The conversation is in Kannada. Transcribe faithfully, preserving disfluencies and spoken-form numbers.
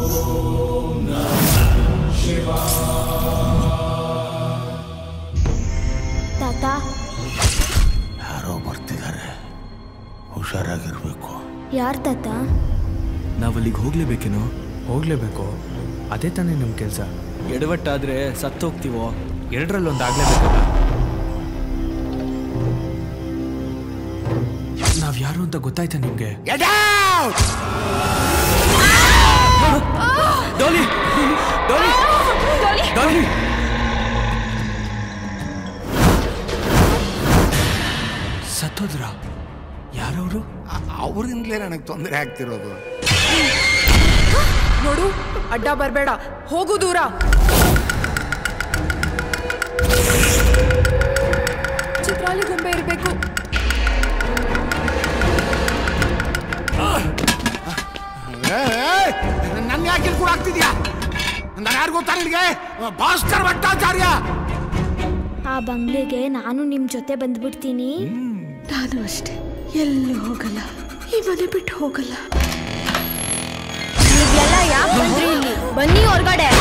ತಾತ ಯಾರೋ ಬರ್ತಿದ್ದಾರೆ, ಹುಷಾರಾಗಿರ್ಬೇಕು. ಯಾರು ತಾತ? ನಾವಲ್ಲಿಗೆ ಹೋಗ್ಲೇಬೇಕೇನೋ? ಹೋಗ್ಲೇಬೇಕು, ಅದೇ ತಾನೇ ನಮ್ಮ ಕೆಲಸ. ಎಡವಟ್ಟಾದ್ರೆ ಸತ್ತು ಹೋಗ್ತೀವೋ? ಎರಡರಲ್ಲೊಂದು ಆಗ್ಲೇಬೇಕಲ್ಲ. ನಾವ್ ಯಾರು ಅಂತ ಗೊತ್ತಾಯ್ತಾ ನಿಮ್ಗೆ? ಡಾಲಿ! ಡಾಲಿ! ಡಾಲಿ! ಸತ್ತೋದ್ರ? ಯಾರವರು? ಅವರಿಂದಲೇ ನನಗೆ ತೊಂದರೆ ಆಗ್ತಿರೋದು. ನೋಡು, ಅಡ್ಡ ಬರಬೇಡ, ಹೋಗು ದೂರ. ಚಿತ್ರಾಲಿ ಗೊಂಬೆ ಇರಬೇಕು. ನನ್ನ ಯಾಕೆ ಕೂಡ ಆಗ್ತಿದ್ಯಾ? ನಾನು ಯಾರು ಗೊತ್ತಾ ನಿನಗೆ? ಭಾಸ್ಕರ್ ಭಟ್ಟಾಚಾರ್ಯ. ಆ ಬಂಗ್ಲೆಗೆ ನಾನು ನಿಮ್ ಜೊತೆ ಬಂದ್ಬಿಡ್ತೀನಿ. ನಾನು ಅಷ್ಟೇ, ಎಲ್ಲೂ ಹೋಗಲ್ಲ, ಈ ಮನೆ ಬಿಟ್ಟು ಹೋಗಲ್ಲ. ನೀವೆಲ್ಲ ಯಾಕೆ ಬಂದ್ರಿ ಇಲ್ಲಿ? ಬನ್ನಿ ಹೊರಗಡೆ.